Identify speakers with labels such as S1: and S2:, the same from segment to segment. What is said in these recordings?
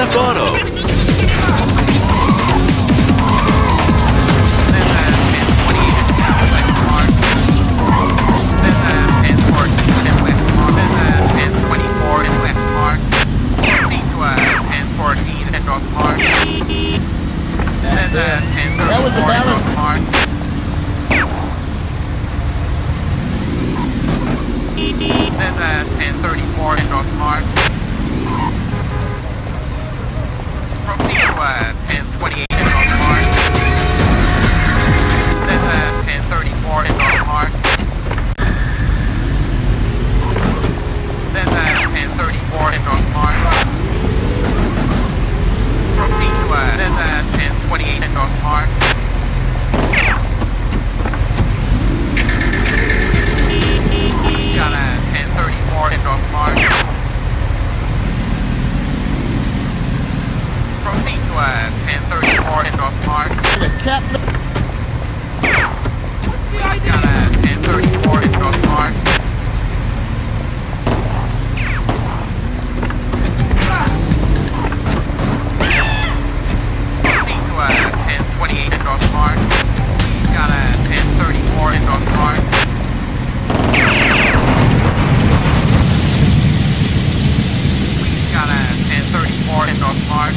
S1: left auto.
S2: That was the balance.
S3: Mark. And 34 and off mark. Proceed to and 28 and off mark. And 34 and off mark. And 34 and off mark. Proceed to and 28 and off mark. Got and 34 and off mark. Proceed to and 34 and off mark.
S2: Tap the
S3: Got and 34 and off mark. Proceed to and 28 and off mark. Got and 34 and off mark. Got and 34 and off mark.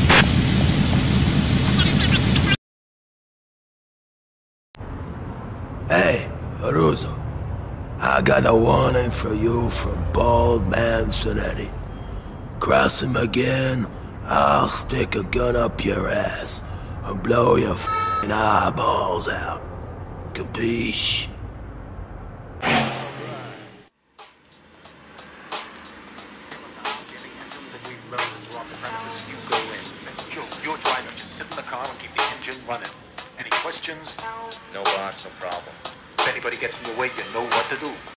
S4: Hey, Aruzo, I got a warning for you from Bald Man Sonetti. Cross him again, I'll stick a gun up your ass and blow your f***ing eyeballs out. Capiche?
S5: Your driver, just sit in the car and keep the engine running. Any questions?
S6: No, boss, no problem.
S5: If anybody gets in the way, you know what to do.